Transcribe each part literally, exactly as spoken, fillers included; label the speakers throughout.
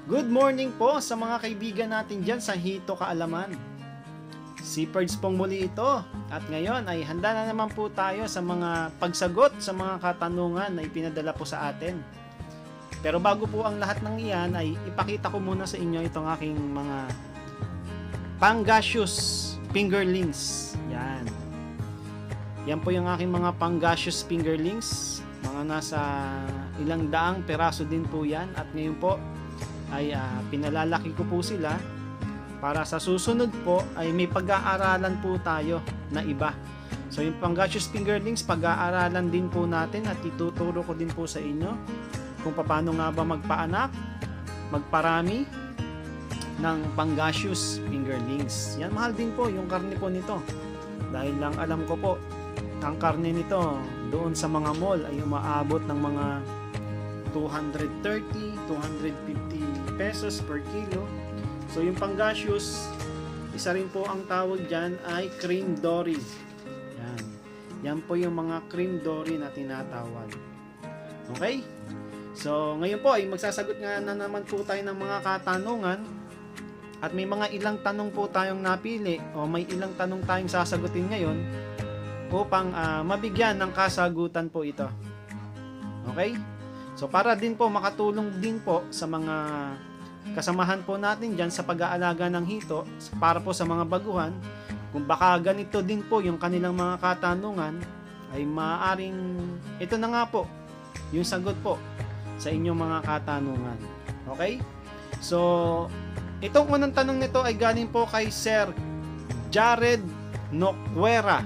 Speaker 1: Good morning po sa mga kaibigan natin dyan sa Hito Kaalaman. Si Perds pong muli ito at ngayon ay handa na naman po tayo sa mga pagsagot sa mga katanungan na ipinadala po sa atin. Pero bago po ang lahat ng iyan ay ipakita ko muna sa inyo itong aking mga Pangasius fingerlings. Yan. Yan po yung aking mga Pangasius fingerlings. Mga nasa ilang daang peraso din po yan at ngayon po ay uh, pinalalaki ko po sila para sa susunod po ay may pag-aaralan po tayo na iba. So yung Pangasius fingerlings, pag-aaralan din po natin at ituturo ko din po sa inyo kung paano nga ba magpaanak, magparami ng Pangasius fingerlings. Yan, mahal din po yung karne po nito. Dahil lang alam ko po, ang karne nito doon sa mga mall ay umaabot ng mga two thirty, two fifty pesos per kilo. So yung Pangasius, isa rin po ang tawag dyan ay cream dory. Yan. Yan po yung mga cream dory na tinatawag. Okay? So ngayon po ay magsasagot nga na naman po tayo ng mga katanungan. At may mga ilang tanong po tayong napili o may ilang tanong tayong sasagutin ngayon upang uh, mabigyan ng kasagutan po ito. Okay? So para din po makatulong din po sa mga kasamahan po natin dyan sa pag-aalaga ng hito, para po sa mga baguhan, kung baka ganito din po yung kanilang mga katanungan, ay maaaring ito na nga po yung sagot po sa inyong mga katanungan. Okay? So itong unang tanong nito ay galing po kay Sir Jared Noquera.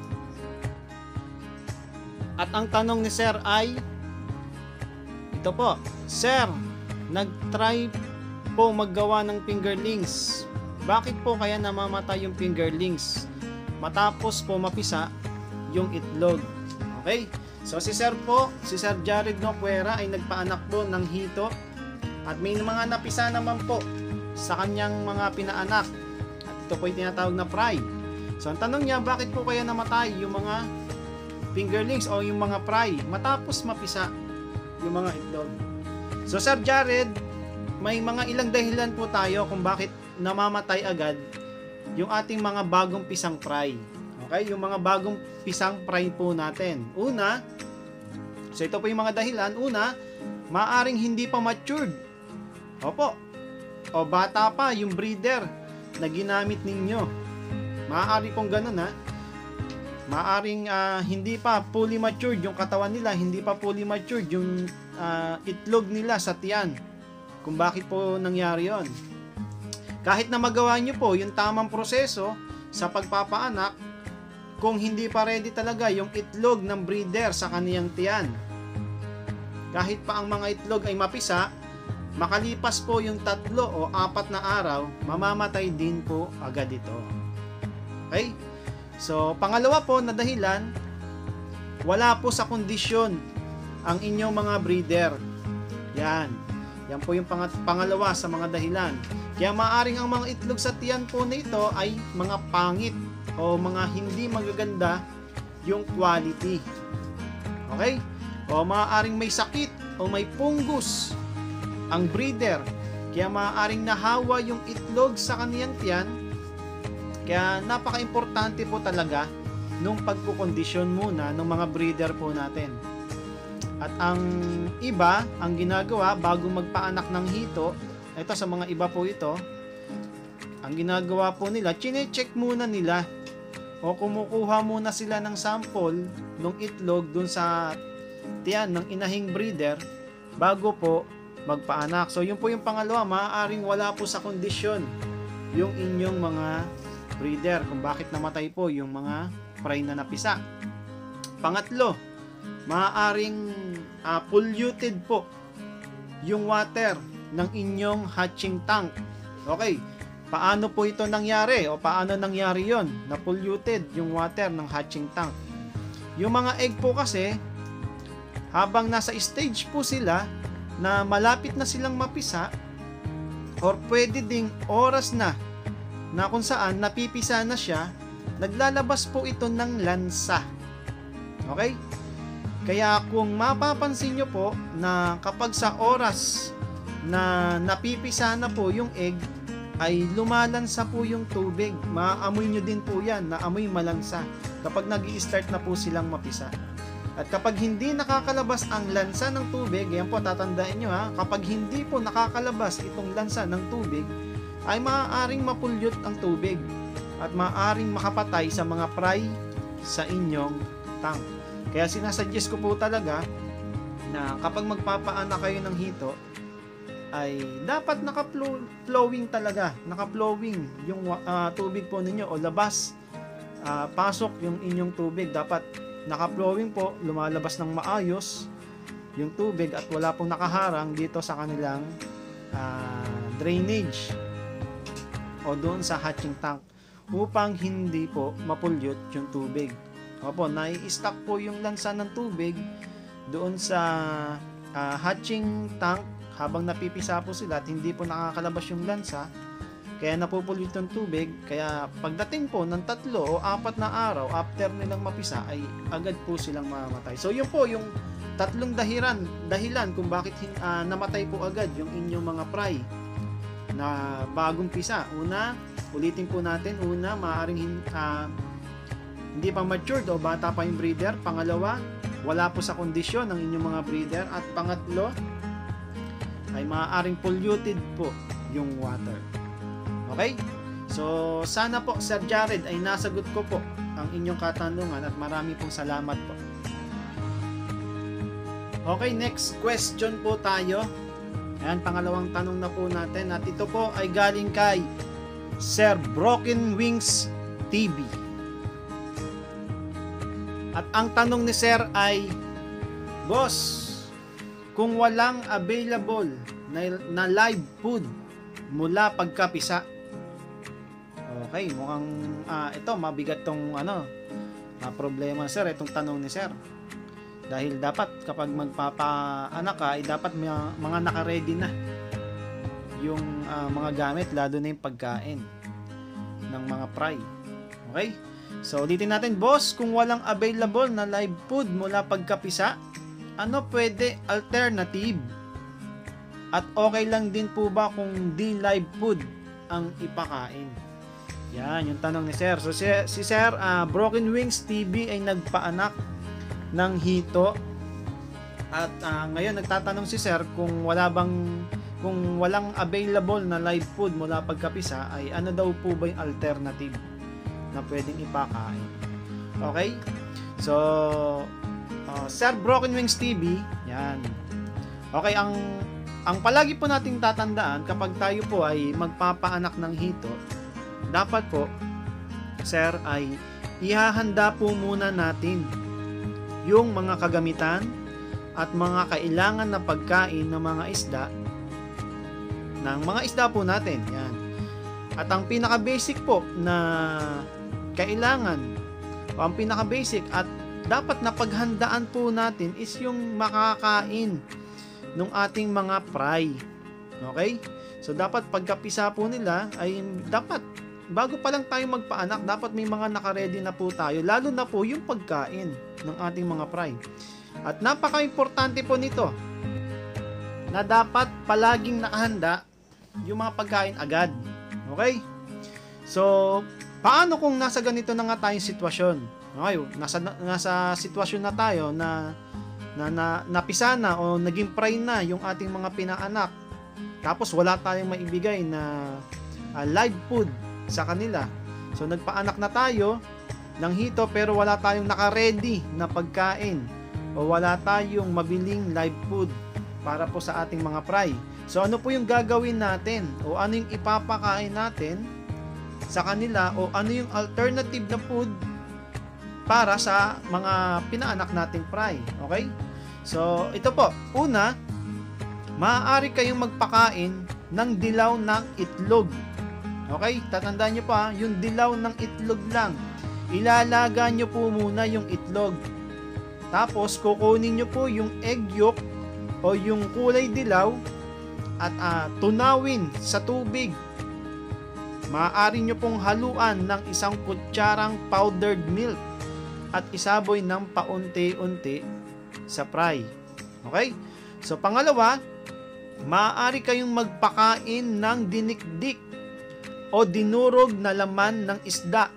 Speaker 1: At ang tanong ni Sir ay ito po, Sir, nag-try po maggawa ng fingerlings. Bakit po kaya namamatay yung fingerlings matapos po mapisa yung itlog? Okay? So si Sir po, si Sir Jared Noquera ay nagpaanak po ng hito at may mga napisa naman po sa kanyang mga pinaanak. At ito po yung tinatawag na fry. So ang tanong niya, bakit po kaya namatay yung mga fingerlings o yung mga fry matapos mapisa yung mga itlog? So Sir Jared, may mga ilang dahilan po tayo kung bakit namamatay agad yung ating mga bagong pisang fry. Okay? Yung mga bagong pisang fry po natin. Una, so ito po yung mga dahilan. Una, maaring hindi pa matured. Opo. O bata pa yung breeder na ginamit ninyo. Maaari pong ganun ha. Maaring uh, hindi pa fully matured yung katawan nila, hindi pa fully matured yung uh, itlog nila sa tiyan. Kung bakit po nangyari yon. Kahit na magawa nyo po yung tamang proseso sa pagpapaanak, kung hindi pa ready talaga yung itlog ng breeder sa kaniyang tiyan, kahit pa ang mga itlog ay mapisa, makalipas po yung tatlo o apat na araw, mamamatay din po agad ito. Okay? So, pangalawa po na dahilan, wala po sa kondisyon ang inyong mga breeder. Yan. Yan po yung pangat- pangalawa sa mga dahilan. Kaya maaring ang mga itlog sa tiyan po na ito ay mga pangit o mga hindi magaganda yung quality. Okay? O maaaring may sakit o may fungus ang breeder. Kaya maaaring nahawa yung itlog sa kaniyang tiyan. Kaya napaka-importante po talaga nung pagkukondisyon muna ng mga breeder po natin. At ang iba, ang ginagawa bago magpaanak ng hito, ito sa mga iba po ito, ang ginagawa po nila, chine-check muna nila o kumukuha muna sila ng sample ng itlog dun sa tiyan ng inahing breeder bago po magpaanak. So yun po yung pangalawa, maaaring wala po sa kondisyon yung inyong mga breeder kung bakit namatay po yung mga fry na napisa. Pangatlo, maaaring uh, polluted po yung water ng inyong hatching tank. Okay, paano po ito nangyari o paano nangyari yon na polluted yung water ng hatching tank? Yung mga egg po kasi, habang nasa stage po sila na malapit na silang mapisa or pwede ding oras na na kung saan napipisa na siya, naglalabas po ito ng lansa. Okay? Kaya kung mapapansin nyo po na kapag sa oras na napipisa na po yung egg, ay lumalansa po yung tubig. Maamoy nyo din po yan, na amoy malansa kapag nag-i-start na po silang mapisa. At kapag hindi nakakalabas ang lansa ng tubig, yan po tatandaan nyo ha, kapag hindi po nakakalabas itong lansa ng tubig, ay maaaring mapulyot ang tubig at maaaring makapatay sa mga fry sa inyong tank. Kaya sinasuggest ko po talaga na kapag magpapaana kayo ng hito, ay dapat naka-flowing talaga, naka-flowing yung uh, tubig po ninyo o labas, uh, pasok yung inyong tubig. Dapat naka-flowing po, lumalabas ng maayos yung tubig at wala pong nakaharang dito sa kanilang uh, drainage o doon sa hatching tank upang hindi po mapulyot yung tubig. Opo, nai-stack po yung lansa ng tubig doon sa uh, hatching tank habang napipisa po sila at hindi po nakakalabas yung lansa, kaya napupulit yung tubig. Kaya pagdating po ng tatlo o apat na araw after nilang mapisa, ay agad po silang mamamatay. So yun po yung tatlong dahilan, dahilan kung bakit uh, namatay po agad yung inyong mga fry na bagong pisa. Una, ulitin po natin, una, maaaring uh, hindi pa matured o bata pa yung breeder. Pangalawa, wala po sa kondisyon ng inyong mga breeder. At pangatlo, ay maaaring polluted po yung water. Okay? So, sana po, Sir Jared, ay nasagot ko po ang inyong katanungan at marami pong salamat po. Okay, next question po tayo. Ayan, pangalawang tanong na po natin at ito po ay galing kay Sir Broken Wings T V. At ang tanong ni Sir ay, Boss, kung walang available na, na live food mula pagkapisa. Okay, mukhang uh, ito mabigat tong ano, uh, problema Sir, itong tanong ni Sir. Dahil dapat kapag magpapaanak ka, ay dapat may, mga naka-ready na yung uh, mga gamit, lalo na yung pagkain ng mga fry. Okay? So, ulitin natin, Boss, kung walang available na live food mula pagkapisa, ano pwede alternative? At okay lang din po ba kung di live food ang ipakain? Yan, yung tanong ni Sir. So si, si Sir uh, Broken Wings T V ay nagpaanak ng hito. At uh, ngayon nagtatanong si Sir kung wala bang kung walang available na live food mula pagkapisa, ay ano daw po ba yung alternative na pwedeng ipakain? Okay? So Uh, Sir Broken Wings T V, yan. Okay, ang ang palagi po nating tatandaan kapag tayo po ay magpapaanak ng hito, dapat po, Sir, ay ihahanda po muna natin yung mga kagamitan at mga kailangan na pagkain ng mga isda ng mga isda po natin. Yan. At ang pinaka-basic po na kailangan o ang pinaka-basic at dapat na paghandaan po natin is yung makakain ng ating mga fry. Okay? So dapat pagkapisa po nila ay dapat bago pa lang tayo magpaanak, dapat may mga naka-ready na po tayo, lalo na po yung pagkain ng ating mga fry. At napaka-importante po nito na dapat palaging nakahanda yung mga pagkain agad. Okay? So, paano kung nasa ganito na nga tayong sitwasyon? Okay, nasa, nasa sitwasyon na tayo na, na, na napisa na o naging fry na yung ating mga pinaanak. Tapos wala tayong maibigay na uh, live food sa kanila. So nagpaanak na tayo ng hito pero wala tayong naka-ready na pagkain o wala tayong mabiling live food para po sa ating mga fry. So ano po yung gagawin natin o ano yung ipapakain natin sa kanila o ano yung alternative na food para sa mga pinaanak nating fry. Okay? So, ito po. Una, maaari kayong magpakain ng dilaw ng itlog. Okay? Tatandaan nyo pa, yung dilaw ng itlog lang. Ilalaga nyo po muna yung itlog. Tapos, kukunin nyo po yung egg yolk o yung kulay dilaw at uh, tunawin sa tubig. Maaari nyo pong haluan ng isang kutsarang powdered milk at isaboy ng paunti-unti sa fry. Okay? So, pangalawa, maaari kayong magpakain ng dinikdik o dinurog na laman ng isda.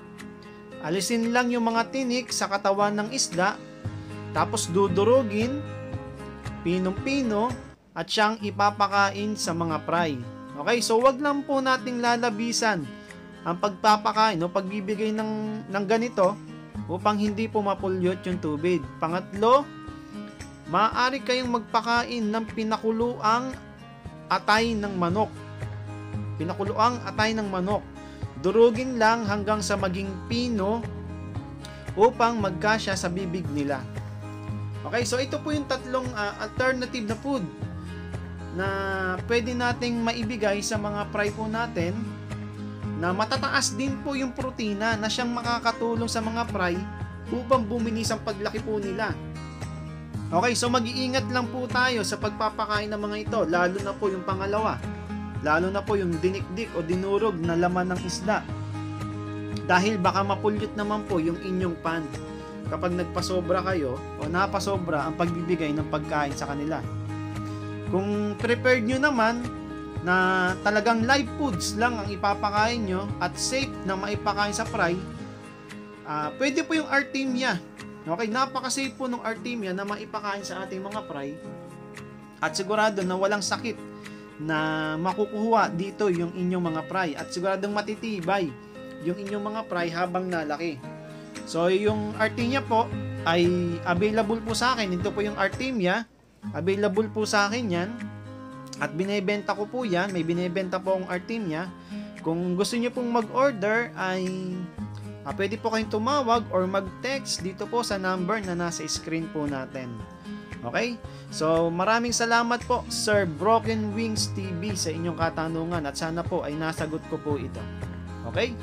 Speaker 1: Alisin lang yung mga tinik sa katawan ng isda, tapos dudurugin, pinong-pino, at siyang ipapakain sa mga fry. Okay, so wag lang po nating lalabisan ang pagpapakain o pagbibigay ng, ng ganito upang hindi po mapulyot yung tubig. Pangatlo, maaari kayong magpakain ng pinakuluang atay ng manok. Pinakuluang atay ng manok. Durugin lang hanggang sa maging pino upang magkasya sa bibig nila. Okay, so ito po yung tatlong uh, alternative na food na pwede nating maibigay sa mga fry po natin na matataas din po yung protina na siyang makakatulong sa mga fry upang bumilis ang paglaki po nila. Okay, so mag-iingat lang po tayo sa pagpapakain ng mga ito, lalo na po yung pangalawa. Lalo na po yung dinikdik o dinurog na laman ng isda. Dahil baka mapulyot naman po yung inyong pan kapag nagpasobra kayo o napasobra ang pagbibigay ng pagkain sa kanila. Kung prepared nyo naman na talagang live foods lang ang ipapakain nyo at safe na maipakain sa fry, uh, pwede po yung Artemia. Okay, napaka-safe po ng Artemia na maipakain sa ating mga fry at sigurado na walang sakit na makukuha dito yung inyong mga fry at siguradong matitibay yung inyong mga fry habang nalaki. So yung Artemia po ay available po sa akin. Ito po yung Artemia, available po sa akin yan at binebenta ko po yan. May binebenta po akong Artemia. Kung gusto niyo pong mag-order ay ah, pwede po kayong tumawag or mag-text dito po sa number na nasa screen po natin. Okay? So, maraming salamat po, Sir Broken Wings T V sa inyong katanungan at sana po ay nasagot ko po ito. Okay?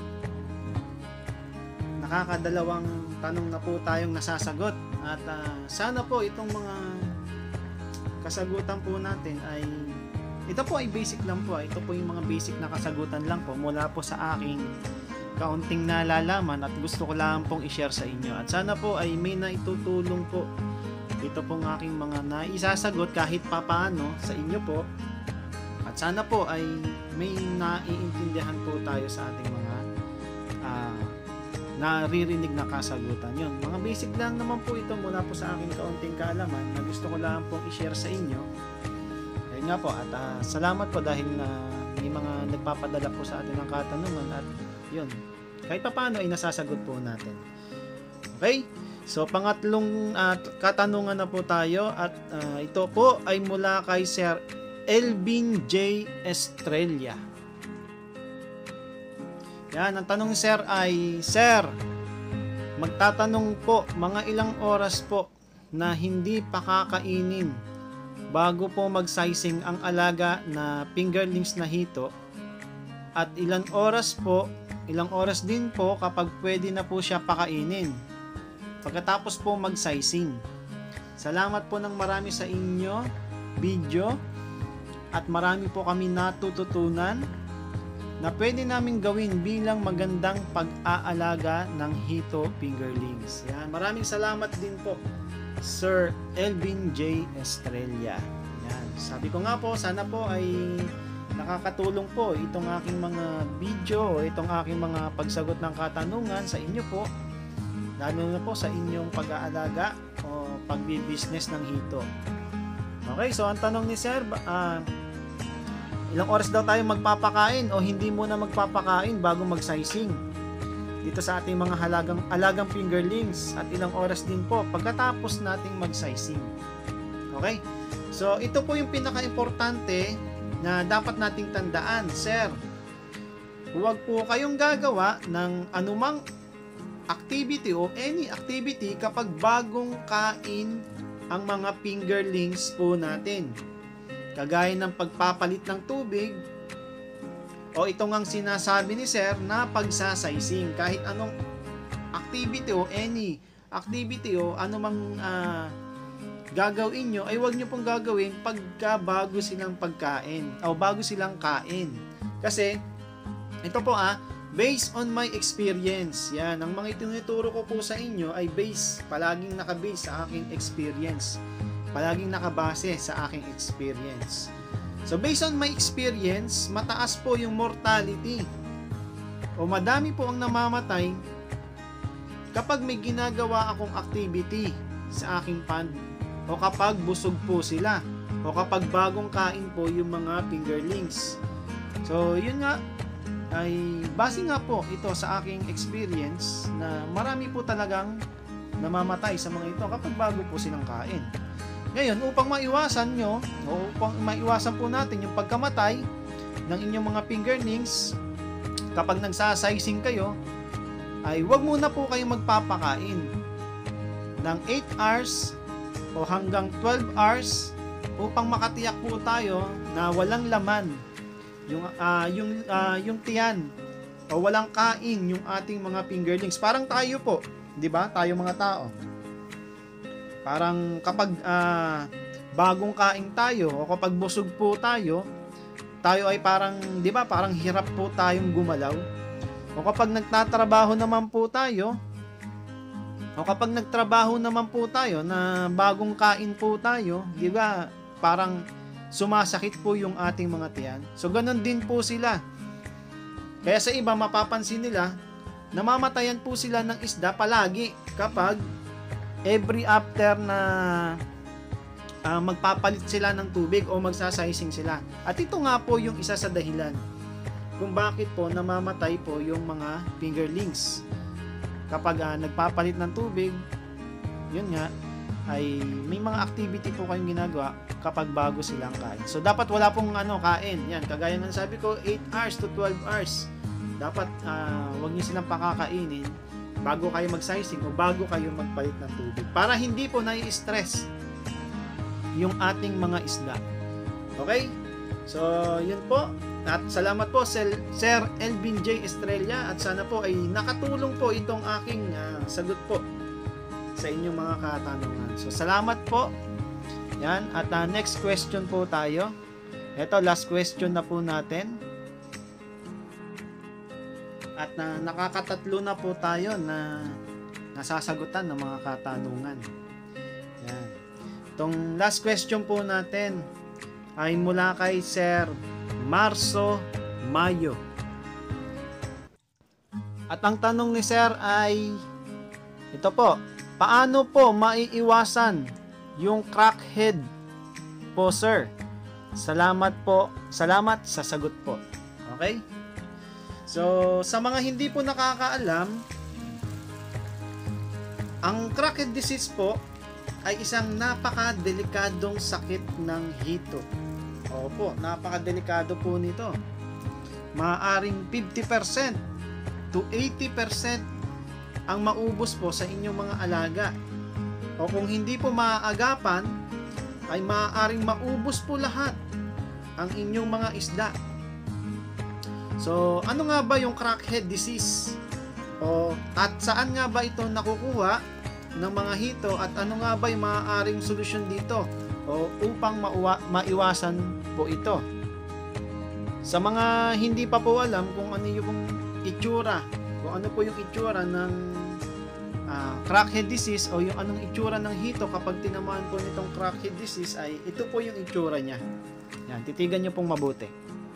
Speaker 1: Nakakadalawang tanong na po tayong nasasagot at uh, sana po itong mga kasagutan po natin ay ito po ay basic lang po. Ito po yung mga basic na kasagutan lang po mula po sa aking kaunting nalalaman at gusto ko lang pong i-share sa inyo. At sana po ay may naitutulong po ito pong aking mga naisasagot kahit papaano sa inyo po. At sana po ay may naiintindihan po tayo sa ating mga uh, naririnig na kasagutan. Yun, mga basic lang naman po ito mula po sa aking kaunting kaalaman na gusto ko lang pong i-share sa inyo. Ayun nga po, at uh, salamat po dahil na may mga nagpapadala po sa atin ng katanungan at yun, kahit papaano ay nasasagot po natin. Okay? So, pangatlong uh, katanungan na po tayo at uh, ito po ay mula kay Sir Elvin J. Estrella. Yan, ang tanong ni Sir ay, Sir, magtatanong po, mga ilang oras po na hindi pa kakainin bago po mag-sizing ang alaga na fingerlings na hito at ilang oras po, ilang oras din po kapag pwede na po siya pakainin pagkatapos po mag-sizing. Salamat po ng marami sa inyo video at marami po kami natututunan na pwede namin gawin bilang magandang pag-aalaga ng hito fingerlings. Yan, maraming salamat din po Sir Elvin J. Estrella. Yan, sabi ko nga po, sana po ay nakakatulong po itong aking mga video o itong aking mga pagsagot ng katanungan sa inyo po, lalo na po sa inyong pag-aalaga o pagbi-business ng hito. Okay, so ang tanong ni Sir, uh, ilang oras daw tayo magpapakain o hindi muna magpapakain bago mag-sizing dito sa ating mga halagang, alagang fingerlings at ilang oras din po pagkatapos nating mag-sizing. Okay, so ito po yung pinaka-importante na dapat nating tandaan. Sir, huwag po kayong gagawa ng anumang activity o any activity kapag bagong kain ang mga fingerlings po natin. Kagaya ng pagpapalit ng tubig o ito ngang sinasabi ni Sir na pagsasizing. Kahit anong activity o any activity o anumang uh, gagawin nyo ay huwag nyo pong gagawin pagka bago silang pagkain o bago silang kain. Kasi ito po ah, based on my experience, yan, ang mga itinuturo ko po sa inyo ay base, palaging nakabase sa aking experience, palaging nakabase sa aking experience. So based on my experience, mataas po yung mortality o madami po ang namamatay kapag may ginagawa akong activity sa aking pond o kapag busog po sila o kapag bagong kain po yung mga fingerlings. So yun nga, ay base nga po ito sa aking experience na marami po talagang namamatay sa mga ito kapag bago po silang kain. Ngayon, upang maiwasan nyo o upang maiwasan po natin yung pagkamatay ng inyong mga fingerlings kapag nagsasizing kayo, ay huwag muna po kayong magpapakain ng eight hours o hanggang twelve hours upang makatiyak po tayo na walang laman yung uh, yung uh, yung tiyan o walang kain yung ating mga fingerlings. Parang tayo po, 'di ba? Tayo mga tao. Parang kapag uh, bagong kain tayo o kapag busog po tayo, tayo ay parang, 'di ba? Parang hirap po tayong gumalaw. O kapag nagtatrabaho naman po tayo, o kapag nagtrabaho naman po tayo na bagong kain po tayo, 'di ba? Parang sumasakit po yung ating mga tiyan. So, ganun din po sila. Kaya sa iba, mapapansin nila, namamatayan po sila ng isda palagi kapag every after na uh, magpapalit sila ng tubig o magsasizing sila. At ito nga po yung isa sa dahilan kung bakit po namamatay po yung mga fingerlings. Kapag uh, nagpapalit ng tubig, yun nga, ay may mga activity po kayong ginagawa kapag bago silang kain. So dapat wala pong ano kain. Yan, kagaya ng sabi ko, eight hours to twelve hours. Dapat uh, wag niyo silang pakakainin bago kayo mag-sizing o bago kayo magpalit ng tubig para hindi po nai-stress yung ating mga isda. Okay? So, yun po. At salamat po Sir Elvin J. Estrella at sana po ay nakatulong po itong aking uh, sagot po sa inyong mga katanungan. So, salamat po. Yan. At uh, next question po tayo. Ito, last question na po natin. At uh, nakakatatlo na po tayo na nasasagutan ng mga katanungan. Yan. Itong last question po natin ay mula kay Sir Marso Mayo. At ang tanong ni Sir ay ito po, paano po maiiwasan yung crackhead po, sir? Salamat po. Salamat sa sagot po. Okay? So, sa mga hindi po nakakaalam, ang crackhead disease po ay isang napakadelikadong sakit ng hito. Opo, napakadelikado po nito. Maaaring fifty percent to eighty percent ang maubos po sa inyong mga alaga. O kung hindi po maaagapan, ay maaaring maubos po lahat ang inyong mga isda. So, ano nga ba yung crackhead disease? O, at saan nga ba ito nakukuha ng mga hito at ano nga ba yung maaaring solusyon dito o upang mauwa, maiwasan po ito? Sa mga hindi pa po alam kung ano yung itsura, kung ano po yung itsura ng uh, crackhead disease o yung anong itsura ng hito kapag tinamaan po nitong crackhead disease, ay ito po yung itsura niya. Yan, titigan nyo pong mabuti.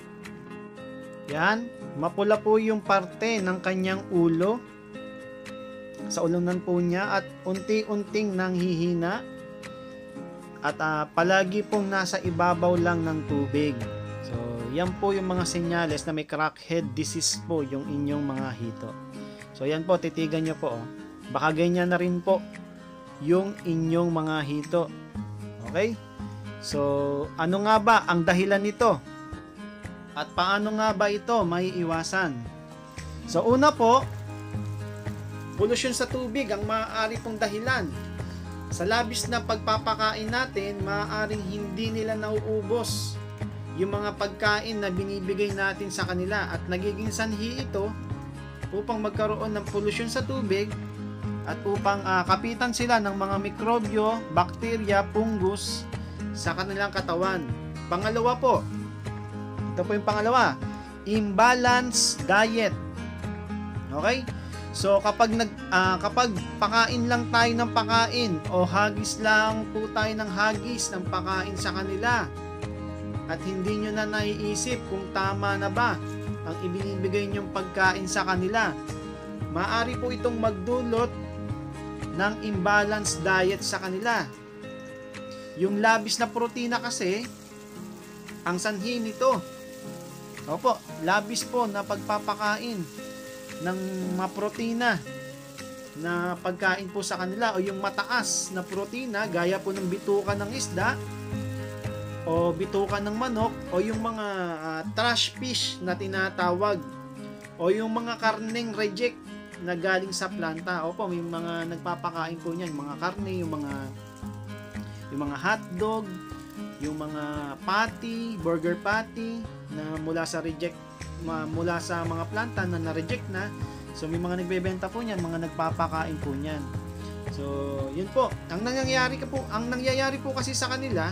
Speaker 1: Yan, mapula po yung parte ng kanyang ulo sa ulunan po niya at unti-unting nanghihina at uh, palagi pong nasa ibabaw lang ng tubig. So, yan po yung mga senyales na may crackhead disease po yung inyong mga hito. So, yan po, titigan nyo po. Oh. Baka ganyan na rin po yung inyong mga hito. Okay? So, ano nga ba ang dahilan nito? At paano nga ba ito may iwasan? So, una po, pollution sa tubig ang maaari pong dahilan. Sa labis na pagpapakain natin, maaaring hindi nila nauubos yung mga pagkain na binibigay natin sa kanila at nagiging sanhi ito upang magkaroon ng pollution sa tubig at upang uh, kapitan sila ng mga mikrobyo, bakterya, fungus sa kanilang katawan. Pangalawa po, ito po yung pangalawa, imbalance diet. Okay? So kapag nag uh, kapag pakain lang tayo ng pakain o hagis lang po tayo ng hagis ng pakain sa kanila, at hindi nyo na naiisip kung tama na ba ang ibinibigay nyong pagkain sa kanila. Maaari po itong magdulot ng imbalanced diet sa kanila. Yung labis na protina kasi, ang sanhi nito, opo, labis po na pagpapakain ng maprotina na pagkain po sa kanila, o yung mataas na protina gaya po ng bituka ng isda o bituka ng manok, o yung mga uh, trash fish na tinatawag, o yung mga karneng reject na galing sa planta. Opo, may mga nagpapakain po niyan, mga karne, yung mga yung mga hotdog, yung mga patty, burger patty na mula sa reject mula sa mga planta na na-reject na. So may mga nagbebenta po niyan, mga nagpapakain po niyan. So yun po, ang nangyayari po, ang nangyayari po kasi sa kanila,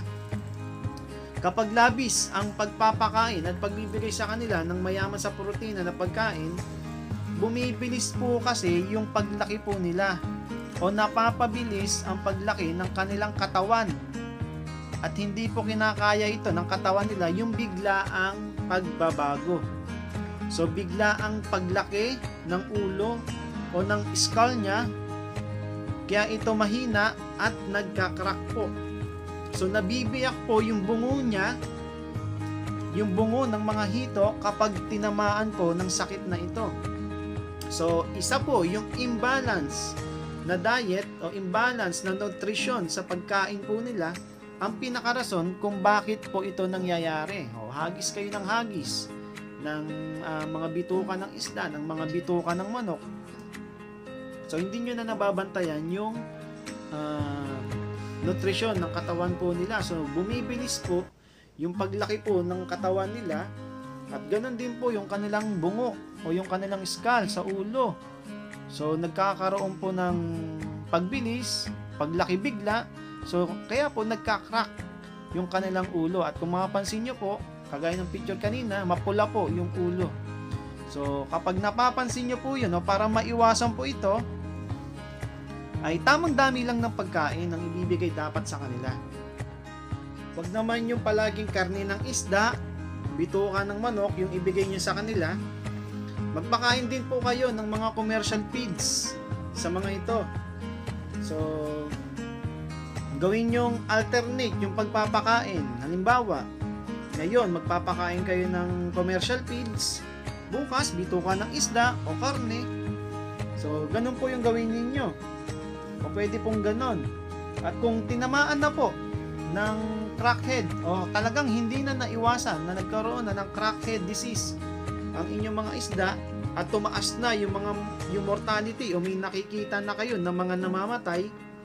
Speaker 1: kapag labis ang pagpapakain at pagbibigay sa kanila ng mayaman sa protina na pagkain, bumibilis po kasi yung paglaki po nila, o napapabilis ang paglaki ng kanilang katawan, at hindi po kinakaya ito ng katawan nila yung biglaang pagbabago. So bigla ang paglaki ng ulo o ng skull niya, kaya ito mahina at nagka-crack po. So nabibiyak po yung bungo niya, yung bungo ng mga hito kapag tinamaan po ng sakit na ito. So isa po yung imbalance na diet o imbalance na nutrition sa pagkain po nila ang pinakarason kung bakit po ito nangyayari. O, hagis kayo ng hagis ng uh, mga bituka ng isda, ng mga bituka ng manok. So hindi nyo na nababantayan yung uh, nutrisyon ng katawan po nila. So bumibilis po yung paglaki po ng katawan nila, at ganoon din po yung kanilang bungo o yung kanilang skull sa ulo. So nagkakaroon po ng pagbilis, paglaki bigla. So kaya po nagka-crack yung kanilang ulo, at kung mapapansin nyo po, kagaya ng picture kanina, mapula po yung ulo. So kapag napapansin nyo po yun, no, para maiwasan po ito, ay tamang dami lang ng pagkain ang ibibigay dapat sa kanila. Huwag naman yung palaging karne ng isda, bituka ng manok yung ibigay nyo sa kanila. Magpakain din po kayo ng mga commercial feeds sa mga ito. So gawin yung alternate yung pagpapakain. Halimbawa, ngayon magpapakain kayo ng commercial feeds, bukas bituka ng isda o karne. So ganun po yung gawin ninyo, o pwede pong ganon. At kung tinamaan na po ng crackhead, o talagang hindi na naiwasan na nagkaroon na ng crackhead disease ang inyong mga isda, at tumaas na yung mga yung mortality, o may nakikita na kayo ng mga namamatay,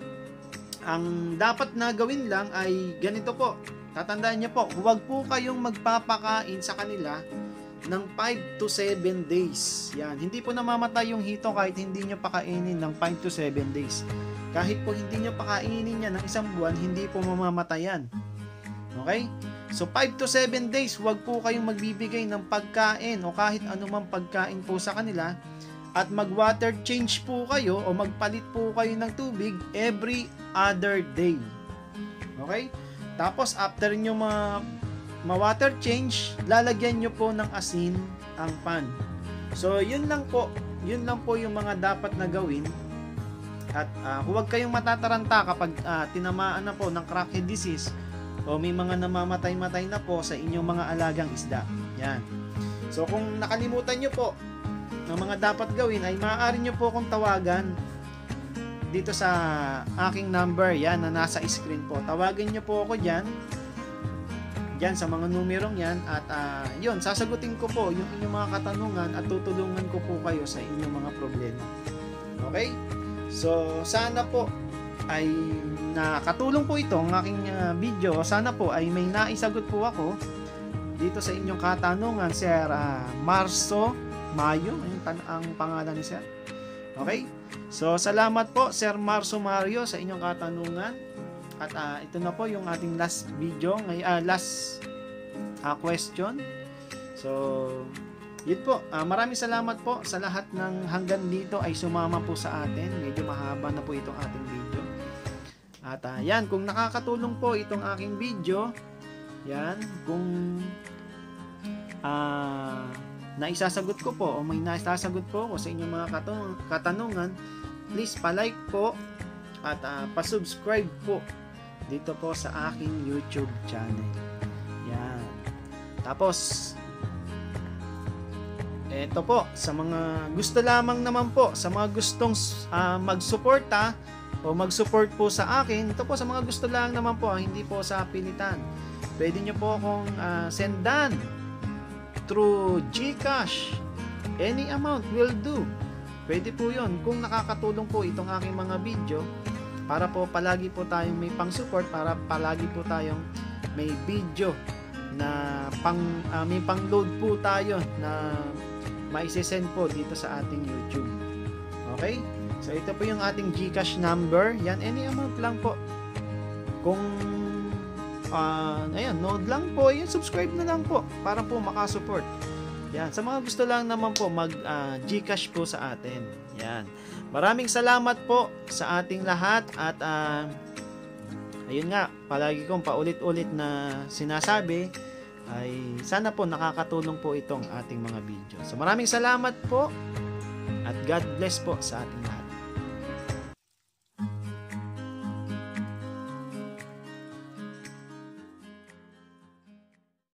Speaker 1: ang dapat na gawin lang ay ganito po. Tatandaan niyo po, huwag po kayong magpapakain sa kanila ng five to seven days. Yan, hindi po namamatay yung hito kahit hindi niyo pakainin ng five to seven days. Kahit po hindi niyo pakainin yan ng isang buwan, hindi po mamamatayan. Okay? So five to seven days, huwag po kayong magbibigay ng pagkain o kahit anumang pagkain po sa kanila, at mag-water change po kayo o magpalit po kayo ng tubig every other day. Okay? Tapos after nyo ma ma-water change, lalagyan nyo po ng asin ang pan. So yun lang po, yun lang po yung mga dapat na gawin. At uh, huwag kayong matataranta kapag uh, tinamaan na po ng crackhead disease o may mga namamatay-matay na po sa inyong mga alagang isda. Yan. So kung nakalimutan nyo po ang mga dapat gawin, ay maaari nyo po akong tawagan dito sa aking number, yan, na nasa screen po. Tawagan nyo po ako dyan, dyan sa mga numerong yan, at uh, yun, sasagutin ko po yung inyong mga katanungan at tutulungan ko po kayo sa inyong mga problema. Okay? So sana po ay nakatulong po ito ang aking uh, video. Sana po ay may naisagot po ako dito sa inyong katanungan, Sir uh, Marso Mayo, ang, ang pangalan ni Sir. Okay? So, salamat po, Sir Marso Mario, sa inyong katanungan. At uh, ito na po yung ating last video, ngay uh, last uh, question. So, yun po. Uh, maraming salamat po sa lahat ng hanggang dito ay sumama po sa atin. Medyo mahaba na po itong ating video. At uh, yan, kung nakakatulong po itong aking video, Yan, kung ah naisasagot ko po o may naisasagot po ako sa inyong mga katanung- katanungan, please pa-like po at uh, pa-subscribe po dito po sa aking YouTube channel. Yan. Tapos eto po, sa mga gusto lamang naman po, sa mga gustong uh, mag-suporta o mag-support po sa akin, ito po sa mga gusto lang naman po, hindi po sa pilitan. Pwede nyo po akong uh, sendan through GCash. Any amount will do. Pwede po yon kung nakakatulong po itong aking mga video para po palagi po tayong may pang-support, para palagi po tayong may video na pang, uh, may pang-load po tayo na maisesend po dito sa ating YouTube. Okay? So, ito po yung ating GCash number. Yan, any amount lang po. Kung, uh, ayan, node lang po, yun, subscribe na lang po para po makasupport. Yan, sa mga gusto lang naman po, mag uh, GCash po sa atin. Yan. Maraming salamat po sa ating lahat at, uh, ayun nga, palagi kong paulit-ulit na sinasabi, ay sana po nakakatulong po itong ating mga video. So maraming salamat po at God bless po sa ating lahat.